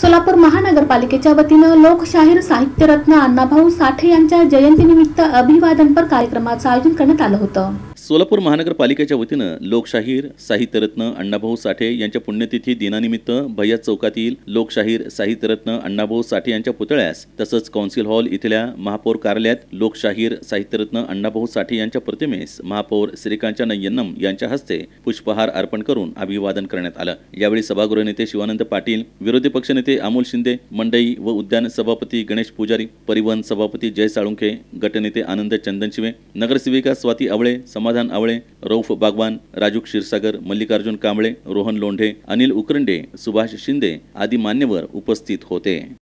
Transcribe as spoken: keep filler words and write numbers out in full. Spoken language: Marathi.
सोलापूर महानगरपालिकेच्या वतीनं लोकशाहीर साहित्यरत्न अण्णाभाऊ साठे यांच्या जयंतीनिमित्त अभिवादनपर कार्यक्रमाचं आयोजन करण्यात आलं होतं। सोलापूर महानगरपालिकेच्या वतीनं लोकशाहीर साहित्यरत्न अण्णाभाऊ साठे यांच्या पुण्यतिथी दिनानिमित्त भैया चौकातील लोकशाहीर साहित्यरत्न अण्णाभाऊ साठे यांच्या पुतळ्यास तसंच कौन्सिल हॉल इथल्या महापौर कार्यालयात लोकशाहीर साहित्यरत्न अण्णाभाऊ साठे यांच्या प्रतिमेस महापौर श्रीकांचन यन्नम यांच्या हस्ते पुष्पहार अर्पण करून अभिवादन करण्यात आलं। यावेळी सभागृह नेते शिवानंद पाटील, विरोधी पक्षनेते अमोल शिंदे, मंडई व उद्यान सभापती गणेश पुजारी, परिवहन सभापती जय साळुंखे, गटनेते आनंद चंदनशिवे, नगरसेविका स्वाती आवळे, समाधान आवळे, रौफ बागवान, राजू क्षीरसागर, मल्लिकार्जुन कांबळे, रोहन लोंढे, अनिल उकरंडे, सुभाष शिंदे आदी मान्यवर उपस्थित होते।